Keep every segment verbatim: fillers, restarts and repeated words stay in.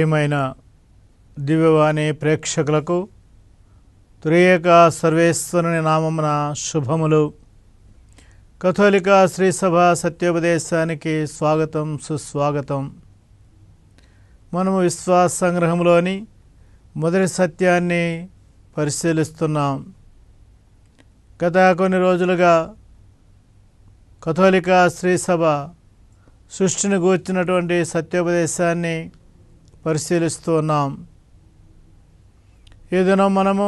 ప్రియమైన దివ్యవాణి ప్రేక్షకులకు త్రియేక సర్వేశ్వరుని నామమున శుభములు. కథోలిక శ్రీ సభ సత్యోపదేశానికి స్వాగతం, సుస్వాగతం. మనము విశ్వాస సంగ్రహంలోని మొదటి సత్యాన్ని పరిశీలిస్తున్నాం. గత కొన్ని రోజులుగా కథోలిక శ్రీ సభ సృష్టిని గూర్చినటువంటి సత్యోపదేశాన్ని పరిశీలిస్తూ ఉన్నాం. ఈ దినం మనము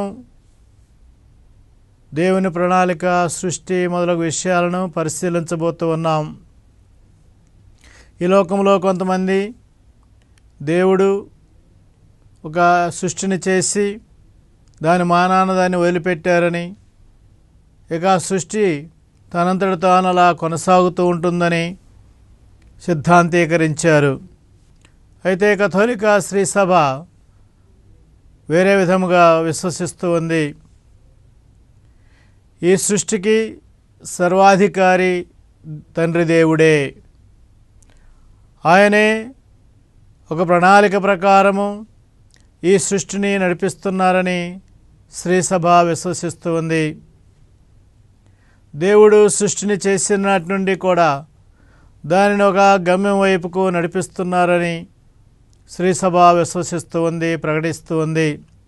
దేవుని ప్రణాళిక, సృష్టి మొదలగు విషయాలను పరిశీలించబోతూ ఉన్నాం. ఈ లోకంలో కొంతమంది దేవుడు ఒక సృష్టిని చేసి దాని మానాన దాన్ని వదిలిపెట్టారని, ఇక సృష్టి తనంతట తాను అలా కొనసాగుతూ ఉంటుందని సిద్ధాంతీకరించారు. అయితే కథోలిక శ్రీ సభ వేరే విధముగా విశ్వసిస్తూ ఉంది. ఈ సృష్టికి సర్వాధికారి తండ్రి దేవుడే. ఆయనే ఒక ప్రణాళిక ప్రకారము ఈ సృష్టిని నడిపిస్తున్నారని శ్రీ సభ విశ్వసిస్తూ ఉంది. దేవుడు సృష్టిని చేసినటి నుండి కూడా దానిని ఒక గమ్యం వైపుకు నడిపిస్తున్నారని శ్రీ సభ విశ్వసిస్తూ ఉంది, ప్రకటిస్తూ ఉంది.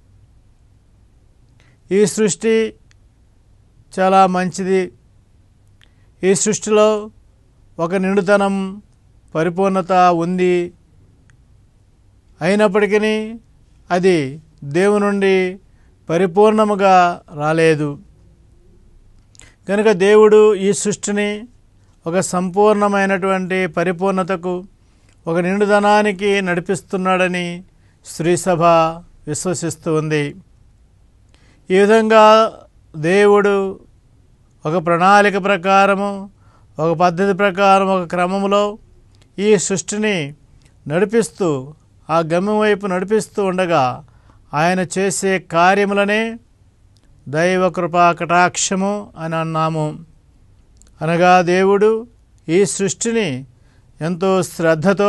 ఈ సృష్టి చాలా మంచిది. ఈ సృష్టిలో ఒక నిండుతనం, పరిపూర్ణత ఉంది. అయినప్పటికీ అది దేవుని నుండి పరిపూర్ణముగా రాలేదు. కనుక దేవుడు ఈ సృష్టిని ఒక సంపూర్ణమైనటువంటి పరిపూర్ణతకు, ఒక నిండుదనానికి నడిపిస్తున్నాడని శ్రీసభ విశ్వసిస్తూ ఉంది. ఈ విధంగా దేవుడు ఒక ప్రణాళిక ప్రకారము, ఒక పద్ధతి ప్రకారం, ఒక క్రమంలో ఈ సృష్టిని నడిపిస్తూ ఆ గమ్యం వైపు నడిపిస్తూ ఉండగా ఆయన చేసే కార్యములనే దైవ కృపా కటాక్షము అని అన్నాము. అనగా దేవుడు ఈ సృష్టిని ఎంతో శ్రద్ధతో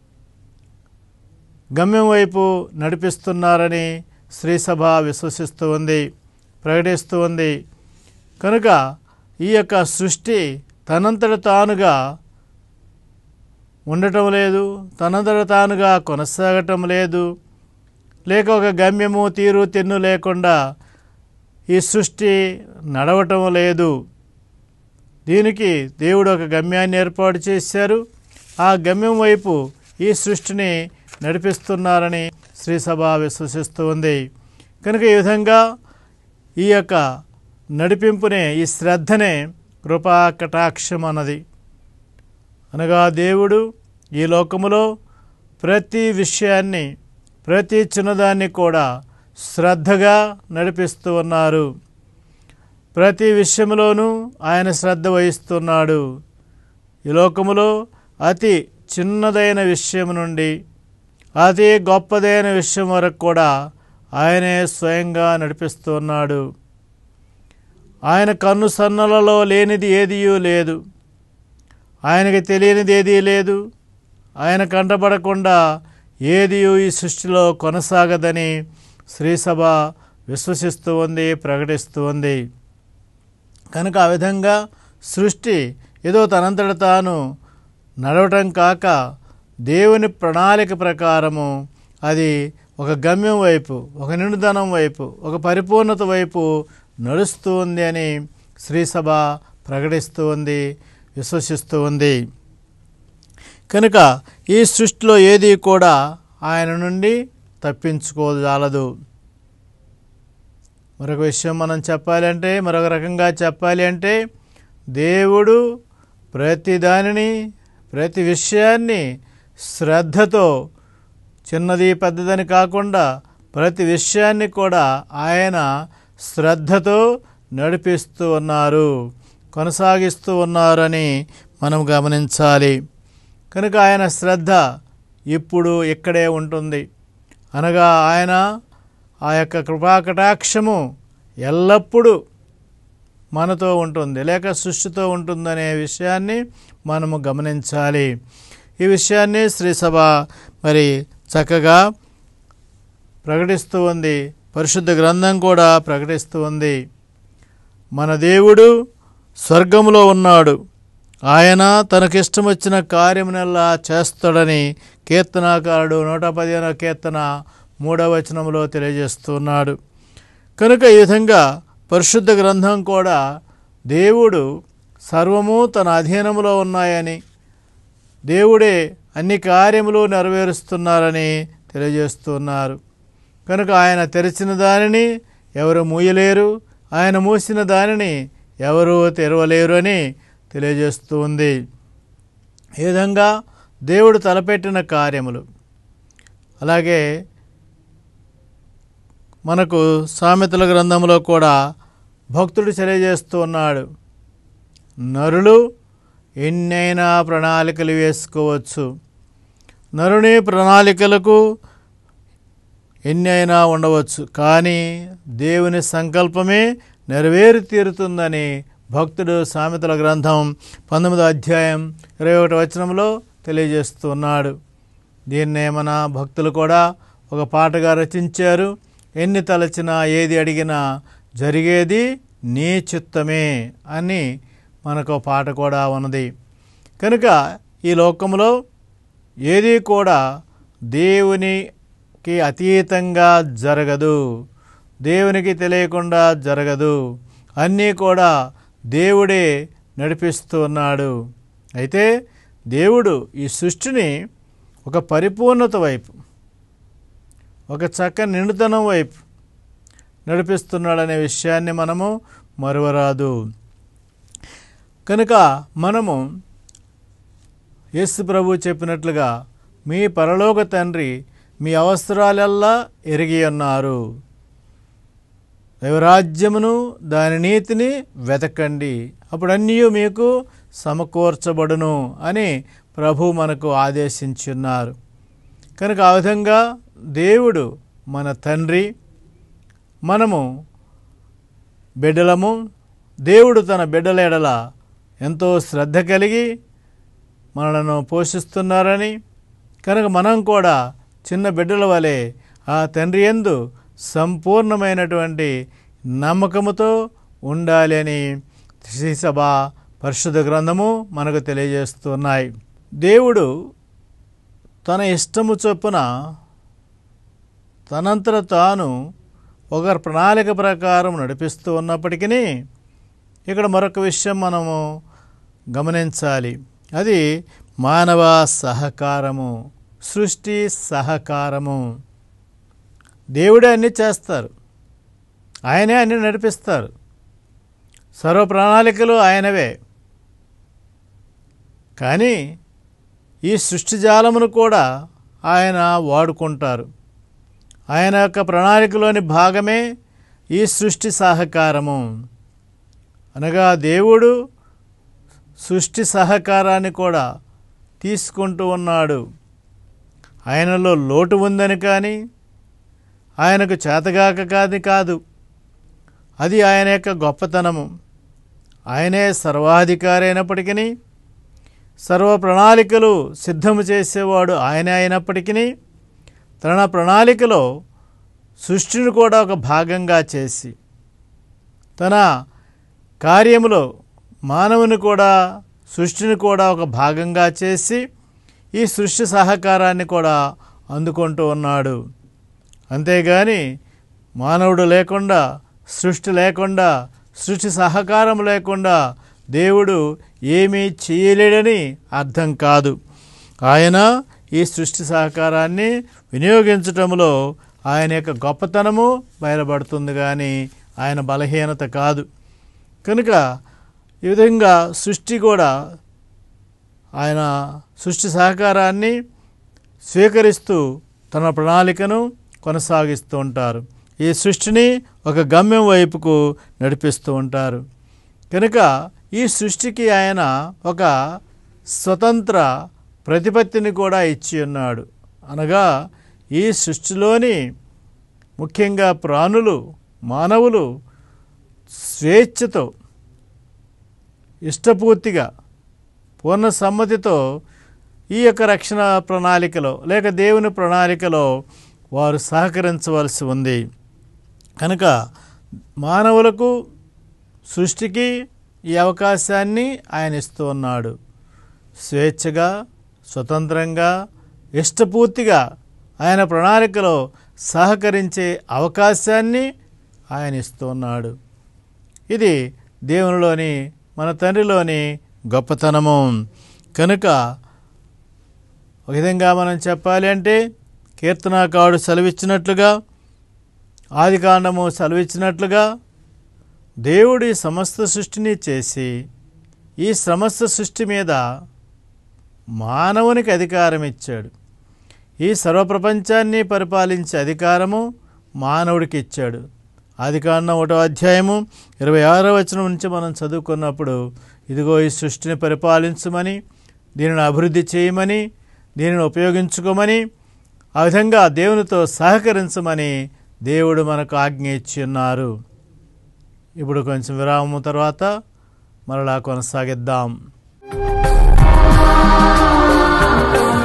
గమ్యం వైపు నడిపిస్తున్నారని శ్రీసభ విశ్వసిస్తూ ఉంది, ప్రకటిస్తూ ఉంది. కనుక ఈ యొక్క సృష్టి తనంతట తానుగా ఉండటం లేదు, తనంతట తానుగా కొనసాగటం లేదు, లేక ఒక గమ్యము, తీరు, తెన్ను లేకుండా ఈ సృష్టి నడవటం లేదు. దీనికి దేవుడు ఒక గమ్యాన్ని ఏర్పాటు చేశారు. ఆ గమ్యం వైపు ఈ సృష్టిని నడిపిస్తున్నారని శ్రీసభ విశ్వసిస్తూ ఉంది. కనుక ఈ విధంగా ఈ యొక్క నడిపింపునే, ఈ శ్రద్ధనే కృపా కటాక్షం అన్నది. అనగా దేవుడు ఈ లోకములో ప్రతి విషయాన్ని, ప్రతి చిన్నదాన్ని కూడా శ్రద్ధగా నడిపిస్తూ ఉన్నారు. ప్రతి విషయంలోనూ ఆయన శ్రద్ధ వహిస్తున్నాడు. ఈ లోకములో అతి చిన్నదైన విషయం నుండి అతి గొప్పదైన విషయం వరకు కూడా ఆయనే స్వయంగా నడిపిస్తున్నాడు. ఆయన కన్ను సన్నలలో లేనిది ఏదియూ లేదు, ఆయనకి తెలియనిది ఏదీ లేదు. ఆయన కంటపడకుండా ఏదియూ ఈ సృష్టిలో కొనసాగదని శ్రీసభ విశ్వసిస్తూ ఉంది, ప్రకటిస్తూ ఉంది. కనుక ఆ విధంగా సృష్టి ఏదో తనంతట తాను నడవటం కాక దేవుని ప్రణాళిక ప్రకారము అది ఒక గమ్యం వైపు, ఒక నిండుదనం వైపు, ఒక పరిపూర్ణత వైపు నడుస్తూ ఉంది అని శ్రీసభ ప్రకటిస్తూ ఉంది, విశ్వసిస్తూ ఉంది. కనుక ఈ సృష్టిలో ఏది కూడా ఆయన నుండి తప్పించుకోజాలదు. మరొక విషయం మనం చెప్పాలి అంటే, మరొక రకంగా చెప్పాలి అంటే, దేవుడు ప్రతి దానిని, ప్రతి విషయాన్ని శ్రద్ధతో, చిన్నది పెద్దదని కాకుండా ప్రతి విషయాన్ని కూడా ఆయన శ్రద్ధతో నడిపిస్తూ ఉన్నారు, కొనసాగిస్తూ ఉన్నారని మనం గమనించాలి. కనుక ఆయన శ్రద్ధ ఇప్పుడు ఇక్కడే ఉంటుంది. అనగా ఆయన ఆ యొక్క కృపాకటాక్షము ఎల్లప్పుడూ మనతో ఉంటుంది, లేక సృష్టితో ఉంటుందనే విషయాన్ని మనము గమనించాలి. ఈ విషయాన్ని శ్రీసభ మరి చక్కగా ప్రకటిస్తూ ఉంది. పరిశుద్ధ గ్రంథం కూడా ప్రకటిస్తూ ఉంది. మన దేవుడు స్వర్గంలో ఉన్నాడు, ఆయన తనకిష్టం వచ్చిన కార్యమునెల్లా చేస్తాడని కీర్తనాకారుడు నూట పదిహేనవ కీర్తన మూడవ వచనంలో తెలియజేస్తున్నాడు. కనుక ఈ విధంగా పరిశుద్ధ గ్రంథం కూడా దేవుడు సర్వము తన అధీనంలో ఉన్నాయని, దేవుడే అన్ని కార్యములు నెరవేరుస్తున్నారని తెలియజేస్తున్నారు. కనుక ఆయన తెరిచిన దానిని ఎవరు మూయలేరు, ఆయన మూసిన దానిని ఎవరు తెరవలేరు అని తెలియజేస్తూ ఉంది. ఈ విధంగా దేవుడు తలపెట్టిన కార్యములు. అలాగే మనకు సామెతల గ్రంథంలో కూడా భక్తుడు తెలియజేస్తూ ఉన్నాడు, నరులు ఎన్నైనా ప్రణాళికలు వేసుకోవచ్చు, నరుని ప్రణాళికలకు ఎన్నైనా ఉండవచ్చు, కానీ దేవుని సంకల్పమే నెరవేరి తీరుతుందని భక్తుడు సామెతల గ్రంథం పంతొమ్మిదో అధ్యాయం ఇరవై ఒకటి వచనంలో తెలియజేస్తున్నాడు. దీన్నే మన భక్తులు కూడా ఒక పాటగా రచించారు. ఎన్ని తలచినా ఏది అడిగినా జరిగేది నీ చిత్తమే అని మనకు పాట కూడా ఉన్నది. కనుక ఈ లోకంలో ఏది కూడా దేవునికి అతీతంగా జరగదు, దేవునికి తెలియకుండా జరగదు. అన్నీ కూడా దేవుడే నడిపిస్తూ ఉన్నాడు. అయితే దేవుడు ఈ సృష్టిని ఒక పరిపూర్ణత వైపు, ఒక చక్కని నిండుతనం వైపు నడిపిస్తున్నాడనే విషయాన్ని మనము మరువరాదు. కనుక మనము యేసు ప్రభు చెప్పినట్లుగా మీ పరలోక తండ్రి మీ అవసరాలెల్లా ఎరిగి ఉన్నారు, దైవరాజ్యమును దాని నీతిని వెతకండి, అప్పుడు అన్నీ మీకు సమకూర్చబడును అని ప్రభు మనకు ఆదేశించున్నారు. కనుక ఆ విధంగా దేవుడు మన తండ్రి, మనము బిడ్డలము. దేవుడు తన బిడ్డల ఎడల ఎంతో శ్రద్ధ కలిగి మనలను పోషిస్తున్నారని, కనుక మనం కూడా చిన్న బిడ్డల వలె ఆ తండ్రి యందు సంపూర్ణమైనటువంటి నమ్మకముతో ఉండాలి అని శ్రీసభ పరిశుద్ధ గ్రంథము మనకు తెలియజేస్తున్నాయి. దేవుడు తన ఇష్టము చొప్పున తనంతట తాను ఒక ప్రణాళిక ప్రకారం నడిపిస్తూ ఉన్నప్పటికీ ఇక్కడ మరొక విషయం మనము గమనించాలి. అది మానవ సహకారము, సృష్టి సహకారము. దేవుడే అన్నీ చేస్తారు, ఆయనే అన్నీ నడిపిస్తారు, సర్వ ప్రణాళికలు ఆయనవే. కానీ ఈ సృష్టి జాలమును కూడా ఆయన వాడుకుంటారు. ఆయన యొక్క ప్రణాళికలోని భాగమే ఈ సృష్టి సహకారము. అనగా దేవుడు సృష్టి సహకారాన్ని కూడా తీసుకుంటూ ఉన్నాడు. ఆయనలో లోటు ఉందని కానీ, ఆయనకు చేతగాక కాదు కాదు అది ఆయన యొక్క గొప్పతనము. ఆయనే సర్వాధికారి అయినప్పటికీ, సర్వ ప్రణాళికలు సిద్ధము చేసేవాడు ఆయనే అయినప్పటికీ, తన ప్రణాళికలో సృష్టిని కూడా ఒక భాగంగా చేసి, తన కార్యములో మానవుని కూడా సృష్టిని కూడా ఒక భాగంగా చేసి ఈ సృష్టి సహకారాన్ని కూడా అందుకుంటూ ఉన్నాడు. అంతేగాని మానవుడు లేకుండా, సృష్టి లేకుండా, సృష్టి సహకారం లేకుండా దేవుడు ఏమీ చేయలేడని అర్థం కాదు. ఆయన ఈ సృష్టి సహకారాన్ని వినియోగించటంలో ఆయన యొక్క గొప్పతనము బయలుపడుతుంది, కానీ ఆయన బలహీనత కాదు. కనుక ఈ విధంగా సృష్టి కూడా ఆయన సృష్టి సహకారాన్ని స్వీకరిస్తూ తన ప్రణాళికను కొనసాగిస్తూ ఉంటారు. ఈ సృష్టిని ఒక గమ్యం వైపుకు నడిపిస్తూ ఉంటారు. కనుక ఈ సృష్టికి ఆయన ఒక స్వతంత్ర ప్రతిపత్తిని కూడా ఇచ్చి ఉన్నాడు. అనగా ఈ సృష్టిలోని ముఖ్యంగా ప్రాణులు, మానవులు స్వేచ్ఛతో, ఇష్టపూర్తిగా, పూర్ణ సమ్మతితో ఈ యొక్క రక్షణ ప్రణాళికలో లేక దేవుని ప్రణాళికలో వారు సహకరించవలసి ఉంది. కనుక మానవులకు సృష్టికి ఈ అవకాశాన్ని ఆయన ఇస్తూ ఉన్నాడు. స్వేచ్ఛగా, స్వతంత్రంగా, ఇష్టపూర్తిగా ఆయన ప్రణాళికలో సహకరించే అవకాశాన్ని ఆయన ఇస్తూ ఉన్నాడు. ఇది దేవునిలోని, మన తండ్రిలోని గొప్పతనము. కనుక ఒక విధంగా మనం చెప్పాలి అంటే కీర్తనాకారుడు సెలవిచ్చినట్లుగా, ఆదికాండము సెలవిచ్చినట్లుగా దేవుడి సమస్త సృష్టిని చేసి ఈ సమస్త సృష్టి మీద మానవునికి అధికారం ఇచ్చాడు. ఈ సర్వప్రపంచాన్ని పరిపాలించే అధికారము మానవుడికి ఇచ్చాడు. ఆదికాండం ఒకటో అధ్యాయము ఇరవై ఆరో వచనం నుంచి మనం చదువుకున్నప్పుడు, ఇదిగో ఈ సృష్టిని పరిపాలించమని, దీనిని అభివృద్ధి చేయమని, దీనిని ఉపయోగించుకోమని, ఆ విధంగా దేవునితో సహకరించమని దేవుడు మనకు ఆజ్ఞ ఇచ్చి ఉన్నారు. ఇప్పుడు కొంచెం విరామం తర్వాత మరలా కొనసాగిద్దాం.